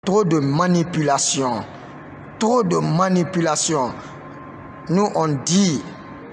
trop de manipulation. Trop de manipulation. Nous, on dit,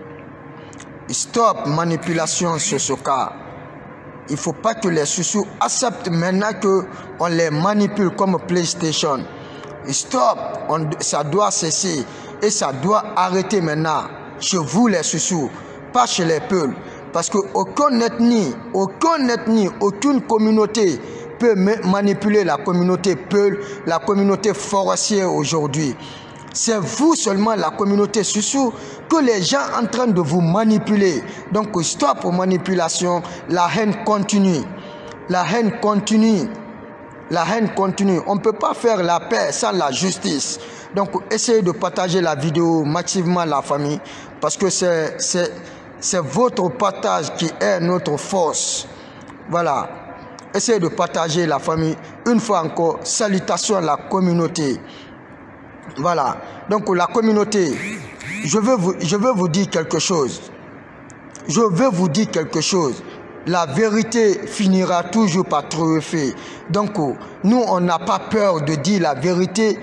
stop manipulation sur ce cas. Il ne faut pas que les chouchous acceptent maintenant qu'on les manipule comme PlayStation. Stop, ça doit cesser et ça doit arrêter maintenant. Chez vous les chouchous, pas chez les Peuls. Parce qu'aucune ethnie, aucune communauté peut manipuler la communauté Peul, la communauté forestière aujourd'hui. C'est vous seulement, la communauté chouchou, que les gens sont en train de vous manipuler. Donc stop aux manipulations, la haine continue. La haine continue. La haine continue. On ne peut pas faire la paix sans la justice. Donc essayez de partager la vidéo massivement à la famille. Parce que c'est votre partage qui est notre force. Voilà. Essayez de partager la famille. Une fois encore, salutations à la communauté. Voilà. Donc la communauté, je veux vous dire quelque chose. Je veux vous dire quelque chose. La vérité finira toujours par triompher. Donc nous, on n'a pas peur de dire la vérité.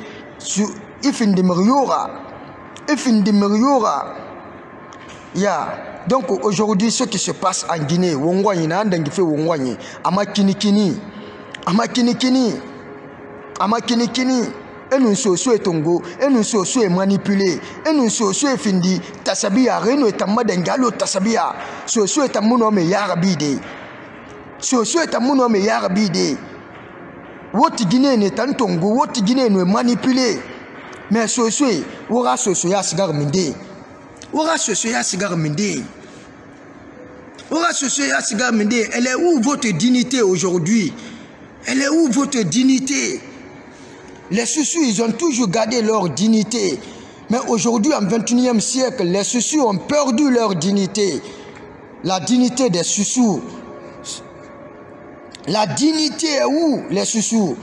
Donc aujourd'hui, ce qui se passe en Guinée, et nous sommes Tongo, et nous sommes manipulés, et nous sommes findi, Tasabia, Reno et Tamadengalo, Tasabia, Soso est un monome Yarabide, Soso est un monome Yarabide. What Guinée n'est un Tongo, what Guinée nous manipulé, mais Soso, Wora Soso Yasgar Minde, Wora Soso Yasgar Minde, Wora Soso Yasgar Minde, elle est où votre dignité aujourd'hui? Elle est où votre dignité? Les chouchous, ils ont toujours gardé leur dignité. Mais aujourd'hui, en 21e siècle, les chouchous ont perdu leur dignité. La dignité des chouchous. La dignité est où, les chouchous?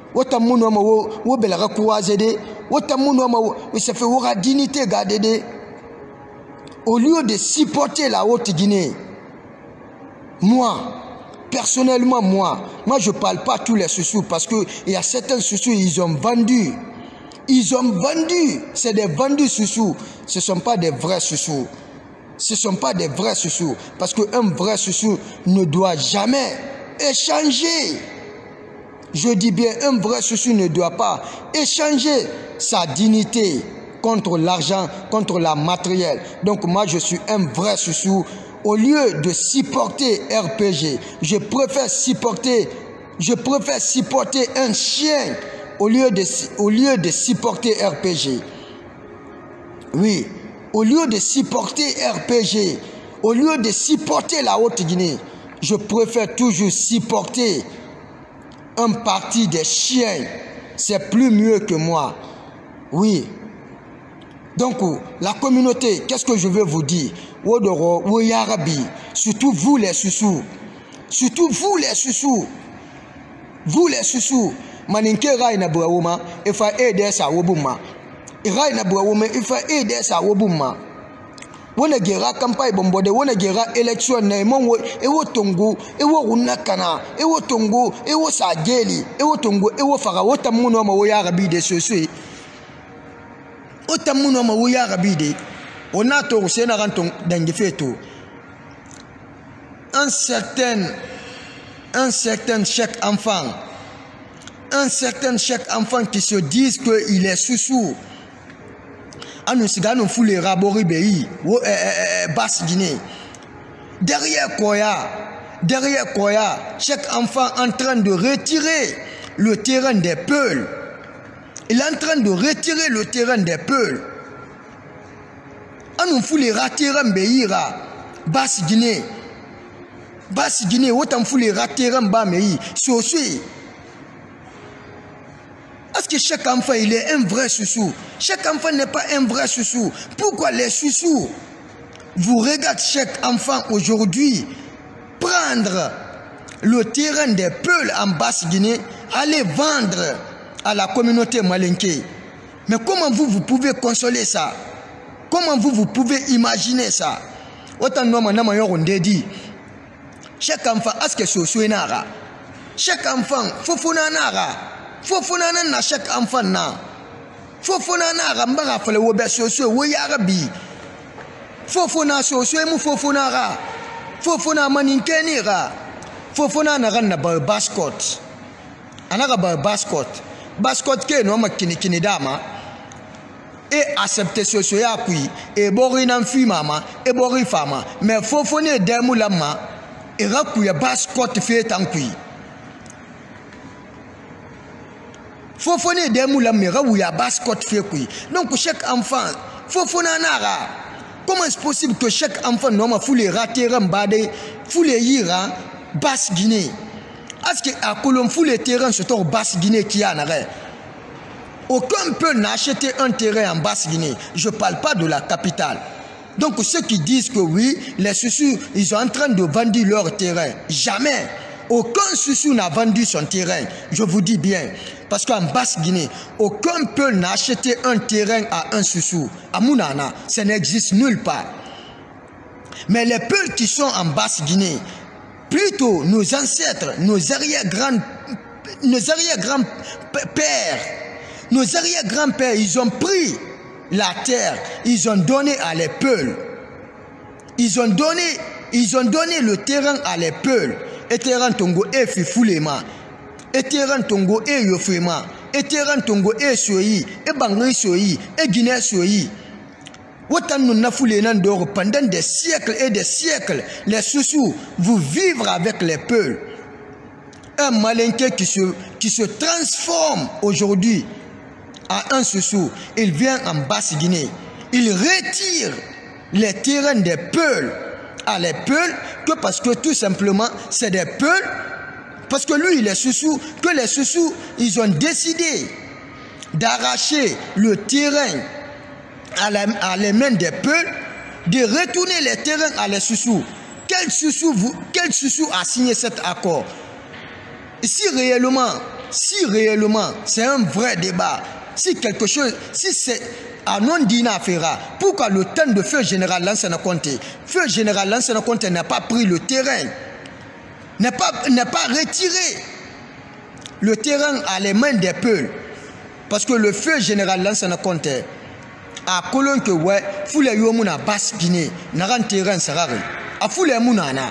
Dignité gardée. Au lieu de supporter la Haute-Guinée, moi, personnellement, moi je ne parle pas tous les chouchous parce qu'il y a certains chouchous, ils ont vendu. Ils ont vendu. C'est des vendus chouchous. Ce ne sont pas des vrais chouchous. Ce ne sont pas des vrais chouchous. Parce qu'un vrai chouchou ne doit jamais échanger. Je dis bien, un vrai chouchou ne doit pas échanger sa dignité contre l'argent, contre la matérielle. Donc moi, je suis un vrai chouchou. Au lieu de supporter RPG, je préfère supporter un chien au lieu de supporter RPG. Oui, au lieu de supporter RPG, au lieu de supporter la Haute-Guinée, je préfère toujours supporter un parti des chiens. C'est plus mieux que moi. Oui. Donc, la communauté, qu'est-ce que je veux vous dire? Surtout vous les chouchous. Surtout vous les chouchous. Vous les chouchous. Maninke raina buawuma, ifa ede sa wobuma. Raina buawuma, ifa ede sa wobuma. Wona gera campagne bombode, wona gera élection na mongo, ewo tongo, ewo unakana, ewo tongo, ewo sageli, ewo tongo, ewo fara, wota muno ma woyarabi de sosui. Otamuno ma wuya rabide onato sena ranton dangefeto un certain chaque enfant qui se disent que il est chouchou anu sigano foule rabori beyi basse Guinée derrière Koya chaque enfant en train de retirer le terrain des Peuls. Il est en train de retirer le terrain des Peuls. On fout les raterem beira. Basse Guinée, autant fout les raterem bamei. Est-ce que chaque enfant il est un vrai chouchou? Chaque enfant n'est pas un vrai chouchou. Pourquoi les chouchous? Vous regardez chaque enfant aujourd'hui prendre le terrain des Peuls en Basse Guinée, aller vendre à la communauté malinké. Mais comment vous pouvez consoler ça? Comment vous pouvez imaginer ça? Autant de dit, chaque enfant a ce que ce soit nara. Chaque enfant, fofona nara. Fofona na chaque enfant na. Fofona na ramba rafale wo be soso wo yara bi. Fofona soso mu fofona ra. Fofona maninkeni ra. Fofona na ran na ba bascot. Anaka ba bascot. Bascot ke no ma kini dama. Et accepter soso ya kui e bori nan fi mama e bori fama mais fofone demu lama e ra kuya bascot fe tan kui. Fofone demu lama e ra wuya bascot fe kui. Donc chaque enfant fofona nara. Comment est-ce possible que chaque enfant n'oma foule rater rambade foule yira basse Guinée? Est-ce que à Colombe foule terrain sur ton basse Guinée qui a n'arrêt? Aucun peut n'acheter un terrain en Basse-Guinée. Je ne parle pas de la capitale. Donc ceux qui disent que oui, les Soussous, ils sont en train de vendre leur terrain. Jamais. Aucun Soussou n'a vendu son terrain. Je vous dis bien. Parce qu'en Basse-Guinée, aucun peut n'acheter un terrain à un Soussou. À Mounana, ça n'existe nulle part. Mais les peuples qui sont en Basse-Guinée, plutôt nos ancêtres, nos arrière-grands-pères, nos arrière-grands-pères, ils ont pris la terre, ils ont donné à les peuples. Ils ont donné le terrain à les peuples. Et terrain tongo e fifulema. Et terrain tongo e yofema. Et terrain tongo e soyi. Et bangui soyi. Et Guinée soyi. Autant nous n'a foulé pendant des siècles et des siècles. Les Soussous, vous vivre avec les peuples. Un malinqué qui se transforme aujourd'hui à un Soussou, il vient en Basse-Guinée. Il retire les terrains des peuples à les peuples que parce que tout simplement c'est des peuples. Parce que lui, les Soussous, que les Soussous, ils ont décidé d'arracher le terrain à les mains des peuples, de retourner les terrains à les Soussous. Quel Soussou a signé cet accord? Si réellement, c'est un vrai débat, si quelque chose, si c'est à non dina fera, pourquoi le temps de feu général Lansana Conté, feu général Lansana Conté n'a pas pris le terrain, n'a pas retiré le terrain à les mains des peuples? Parce que le feu général Lansana Conté a colon que ouais, foule yomuna basse Guinée, n'a un terrain sarari, a foule munana,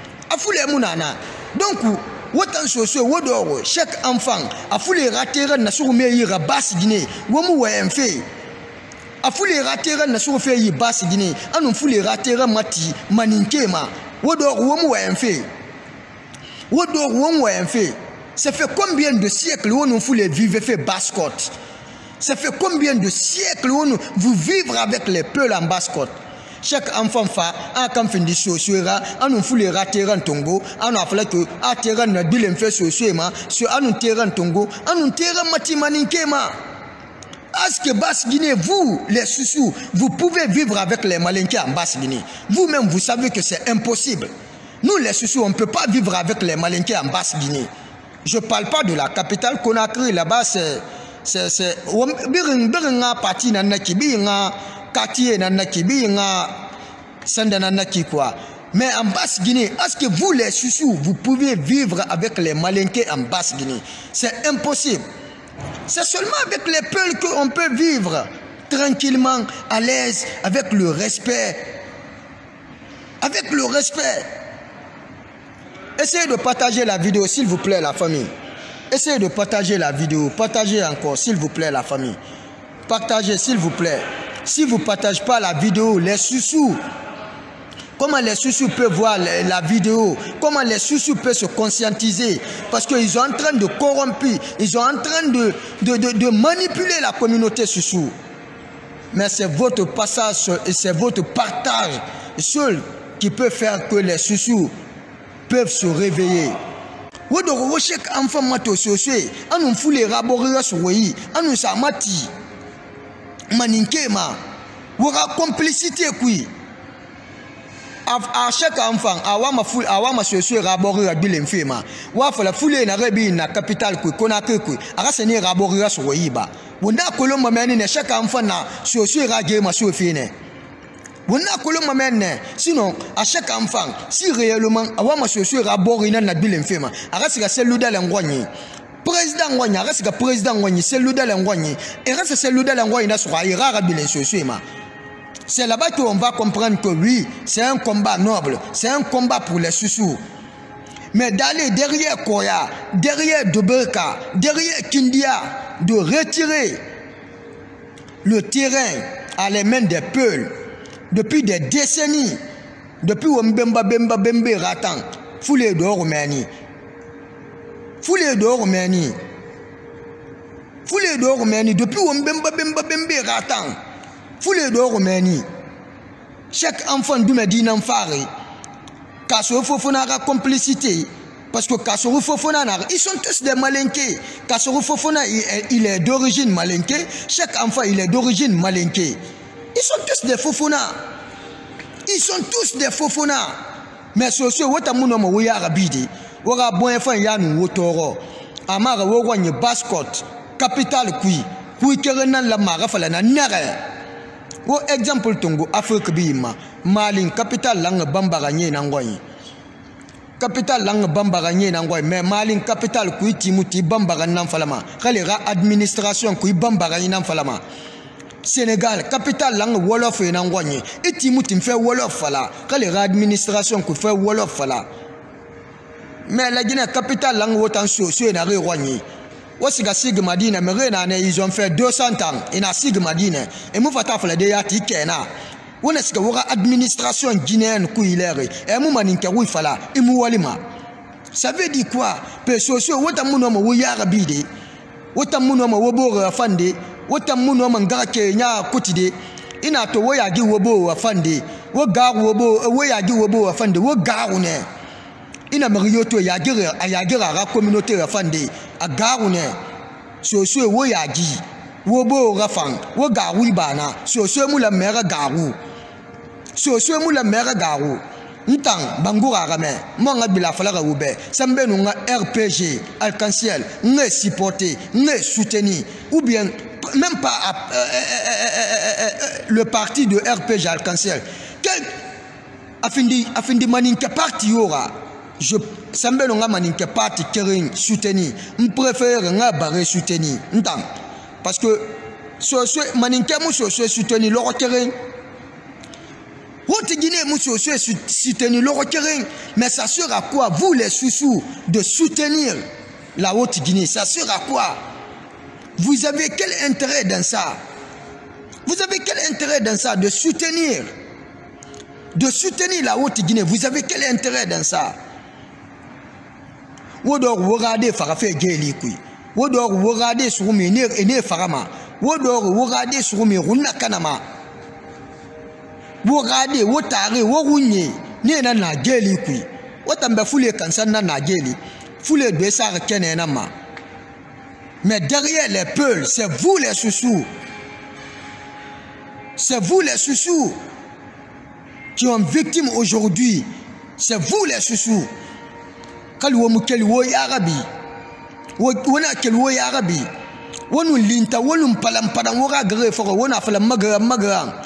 donc autant socio wodoro chaque enfant a foulé rater na sur meira basse Guinée womu wa enfe a foulé rater na sur fait basse Guinée anu foulé rater mati maninkema wodoro womu wa enfe ça fait combien de siècles où nous foulé vivre fait Basse-Côte? Ça fait combien de siècles où vous vivre avec les peuples en Basse-Côte? Chaque enfant fa a quand fin de sosuera anu foule rateran tongo anu afala que a terrain na bilen fait sosuema sur anu terrain tongo anu terrain mati maninkema. Est-ce que Basse-Guinée, vous les Soussous, vous pouvez vivre avec les Malinqués en Basse-Guinée? Vous-même vous savez que c'est impossible. Nous les Soussous, on ne peut pas vivre avec les Malinqués en Basse-Guinée. Je ne parle pas de la capitale Conakry, là-bas c'est biringa parti nanaki biringa quartier nanaki biringa sanda nanaki quoi. Mais en Basse-Guinée, est-ce que vous les Soussous, vous pouvez vivre avec les Malinqués en Basse-Guinée? C'est impossible. C'est seulement avec les peuples qu'on peut vivre tranquillement, à l'aise, avec le respect. Avec le respect. Essayez de partager la vidéo, s'il vous plaît, la famille. Essayez de partager la vidéo. Partagez encore, s'il vous plaît, la famille. Partagez, s'il vous plaît. Si vous ne partagez pas la vidéo, les Soussous, comment les Soussous peuvent voir la vidéo? Comment les Soussous peuvent se conscientiser? Parce qu'ils sont en train de corrompre, ils sont en train de manipuler la communauté Soussou. Mais c'est votre passage et c'est votre partage seul qui peut faire que les Soussous peuvent se réveiller. Chaque enfant mato sosé, anu foule raboria soyi, anu samati, maninkema, wora complicité kui. À chaque enfant, awama sosé raboria bilemfema, wafa la foule na rebi na capitale kui, Conakry kui, arasene raboria soyi ba. Wunda kolomba meni ne chaque enfant na sosé ragema sofine. Sinon, à chaque enfant, si réellement, awama sosé raborina na bilemfema, arasika seluda l'engwani. président ngwanya reste que président ngwanya c'est l'udal ngwanya et reste c'est l'udal ngwanya na soa ira bilen sosuema. C'est là-bas qu'on va comprendre que oui, c'est un combat noble, c'est un combat pour les sous-sous. Mais d'aller derrière Koya, derrière Doberka, derrière Kindia, de retirer le terrain à les mains des peuples depuis des décennies, depuis Mbemba Bemba Bembe Ratan, foulé de Roumanie. Foulé de Roumanie. Foulé de Roumanie, depuis Mbemba Bemba Bembe Ratan, foulé de Roumanie. Chaque enfant du Medina Fari, Kassou Fofona a complicité, parce que Kassou Fofona, ils sont tous des malinqués. Kassou Fofona, il est d'origine malinquée. Chaque enfant, il est d'origine malinquée. Ils sont tous des Fofona. Ils sont tous des Fofona. Mais sociaux, what a mono ouya rabidi, ouara bon enfant yanu wotoro, amara wogwanye bascot, capital kui kerenan la marafalana nere. Wo exemple tongo Afrique bima Malin capital lang bambaranye nangwai capital lang bambaranye nangwai mais Malin capital kui timuti bambaran nan falama khalera administration kui bambaranye nan falama Sénégal capital lang wolof nangwanye et timuti mfe wolof fala khalera administration kui fait wolof fala mais la Guinée capital lang wotan so na rewanye. Wasiga Sig Madina, mais ils ont fait 200 ans. Et na Sig Madina. Et moi, je vais dire que on est-ce que la administration guinéenne couillère et moi maninka oui fala et moi ça veut dire quoi? Pe socio wota munomo wo yarabide wota munomo wo bo afande wota munomo ngake nya kotide ina to wo yagi wo bo afande wo garu wo bo wo yagi wo bo afande wo garu ne ina mariyoto yagira ra communauté afande a garu ne socio wo yagi wo bo rafan wo garu bana socio mu la mère garu socio mu la mère garu ntang bangura rame monga bila falaga ube sambe nunga RPG arc-en-ciel ne supporter ne soutenir ou bien même pas le parti de RPG arc-en-ciel quel afindi maninke parti yora je sambe nunga maninke parti kering soutenir on préfère nga barre soutenir ntang parce que socio maninke mu socio soutenir le kering. Haute Guinée, soutenir le requérant, mais ça sert à quoi, vous les sous-sous, de soutenir la Haute Guinée? Ça sert à quoi? Vous avez quel intérêt dans ça? Vous avez quel intérêt dans ça, de soutenir la Haute Guinée? Vous avez quel intérêt dans ça? Wodor wogade farafe geli kui. Wodor wogade surumi ne farama. Wodor wogade surumi runa kanama. Wogade wotare wogunye ne na geli kui wotambe foule kansan na geli foule de ça kene na ma mais derrière les peuls c'est vous les sous-sous, c'est vous les sous-sous qui ont victime aujourd'hui, c'est vous les sous-sous kalwo mukeli wo arabi wona kelwo arabi wonu linta wonu palam padam wora gre foko wona fala magra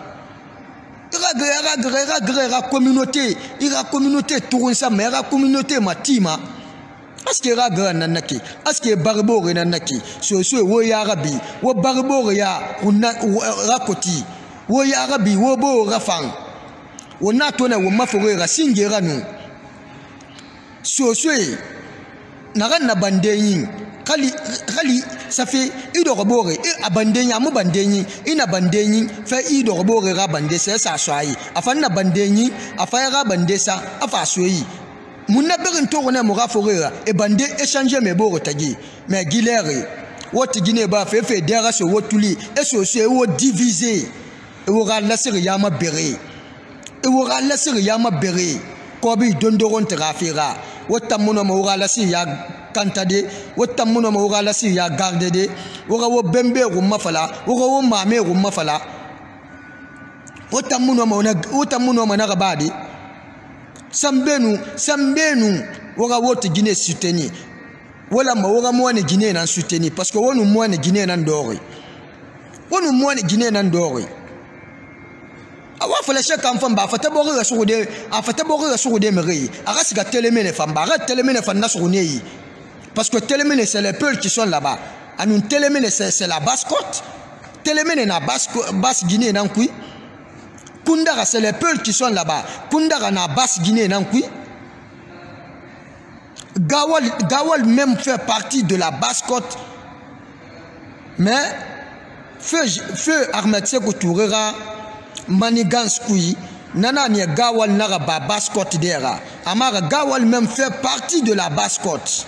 la communauté, la communauté Tourinsa, mais la communauté Matima. Est-ce qu'il y a nanaki? Est-ce qu'il y a barbore nanaki? Ce wo yarabi, wo barbore ya rakoti, wo yarabi, wo bo rafang. Wo natona wo mafore rasingera nu. Ce naran na bandeyin. Kali ça fait idorobore et abandenya mo bandenyi ina bandenyi fait idorobore ra bande c'est ça soyi afan na bandenyi afa ra bande ça afa soyi munna berin to wona mo raforera e bande échanger me boro tagi mais gilere woti gine ba fait dera so wotuli et so wo diviser e wo ra lasir yama bere e wo ra lasir yama bere ko bi dondoron trafira wotamuno mo ra lasir ya kantade wotamuno mo wala si ya garde de wo bembe ro mafala wo mame ro mafala wotamuno mo na gabadi sambenu wote Guinée soutenir wala ma mo ne Guinée nan soutenir parce que wonu mo ne Guinée nan dori wonu mo ne Guinée nan dori awa fala chaque enfant ba fata bo ga soude a fata bo ga soude mere aga siga telemene famba aga telemene fanna souneyi Parce que Télémène, c'est les Peuls qui sont là-bas. À nous, Télémène, c'est la basse-côte. Télémène, na basse Guinée, non, oui. Koundara, c'est les Peuls qui sont là-bas. Koundara, na basse Guinée, non, oui. Gawal même fait partie de la basse-côte. Mais, feu Ahmed Sékou Tourera, Manigance Koui, Nana ni Gawal nara ba basse-côte d'era. Amara Gawal même fait partie de la basse-côte.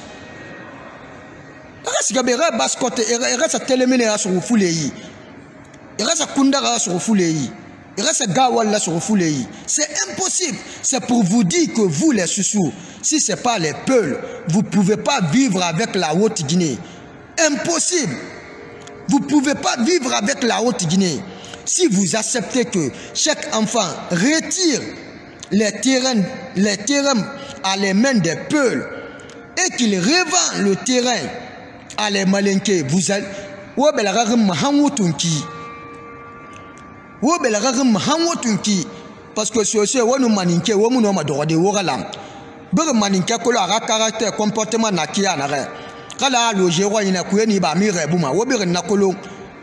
Il reste basse-côte, il reste Télémène à sur Foulei. Il reste Koundara sur Foulei. Il reste Gawal là sur Foulei. C'est impossible. C'est pour vous dire que vous les Soussous, si ce n'est pas les Peuls, vous ne pouvez pas vivre avec la Haute-Guinée. Impossible. Vous ne pouvez pas vivre avec la Haute-Guinée. Si vous acceptez que chaque enfant retire les terrains à les mains des Peuls et qu'il revend le terrain à les Malinké, vous allez... Parce que c'est nous maninké, nous sommes droit de Woralam. Bere maninké ko la caractère comportement na kia na re. Kala loger wa ina ku ni ba mi re buma, wo bere nakolo.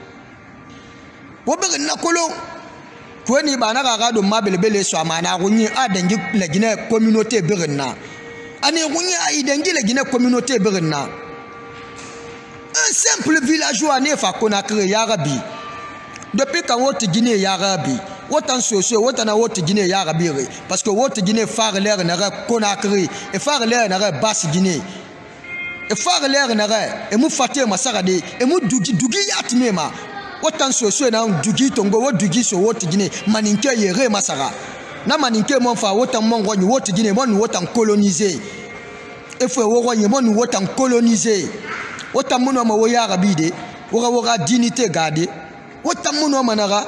Wo bere nakolo. Ku ni ba na ga do mabelebele so amana runyi adengi le Guinée communauté bere na. Ani runyi a idengi le Guinée communauté bere na. Un simple villageois ne fa Conakry Yarabi. Depuis quand Haute-Guinée Yarabi, autant socio, autant na Haute-Guinée Yarabi, parce que Haute-Guinée phare l'air n'a Conakry, et phare l'air n'a Basse-Guinée. Et phare l'air n'a et mou faté ma sarade, et mou dugi yatmema. Autant socio na dugi tongo, ou dugi so Haute-Guinée, maninke yere masara. Na maninke mon fa autant mon roi Haute-Guinée, mon autant colonisé. Et faut roi mon autant colonisé. Autant mon homme Yarabi de, aura dignité gardée. Autant mon manara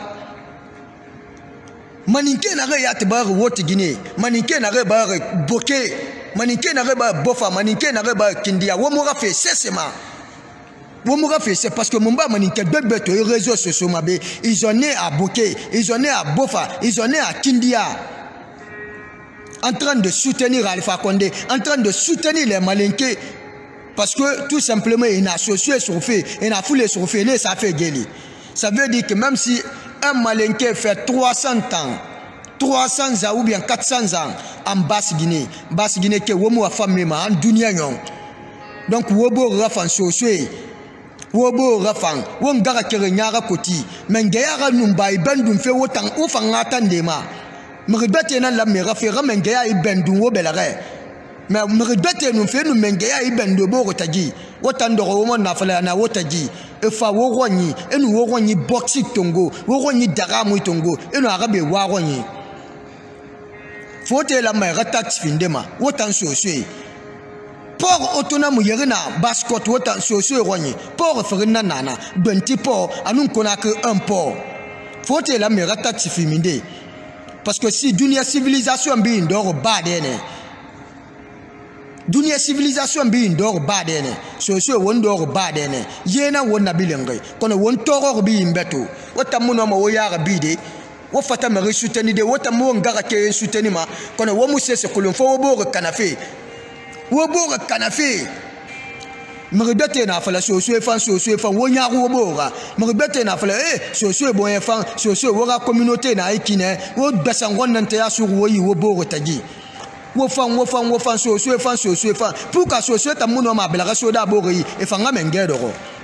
maninke na re yat bar Haute-Guinée, maninke na re bar Boké, maninke na re bar Bofa, maninke na re bar Kindia. Womora fait cessement. Womora fait c'est parce que mon ba maninke deux bêtes les réseaux sociaux mabé, ils sont nés à Boké, ils sont nés à Bofa, ils sont nés à Kindia. En train de soutenir Alpha Condé, en train de soutenir les malinqués parce que tout simplement il a associé sur fait, il a foulé sur fait, ça fait guérir. Ça veut dire que même si un malinqué fait 300 ans, 300 ans ou bien 400 ans en Basse-Guinée qui est womo famille en dunia yon. Donc wobo rafan soswe, wobo rafan, wongara kere nyara koti, mengeyara numba ibendum fe wotan ufan atandema. Mribete nan la merafera mengeya ibendum wobelare. Mais mribete nous fait nous mengeya ibendo borotaji. Wotan doro womo na fala na wotaji. E fa woronyi enu woronyi boxi tongo woronyi daramu tongo enu arabe waronyi fote la mai ratat findema wotan soswe port autonome yerina basse-côte wotan soswe ronyi port ferina nana benti port anun Conakry un port fote la mai ratat fiminde parce que si dunia civilisation bi ndoro badene dunia civilisation bi ndor badene so won dor badene yena won nabilenge kono won toror bi mbeto wata muno ma wo yara bi de wo fata ma resuteni de wata mo ngara ke suteni ma kono wo musese kulon fo wo bor kanafe mrebete na fala so fan wo nyaru wo bora mrebete na fala so bon fan so wo ga communauté na ikine wo basangon nante ya sur wo yi wo bor tagi wofan so fan pour ka so ta muno ma bela so da bori e fanga mengedoro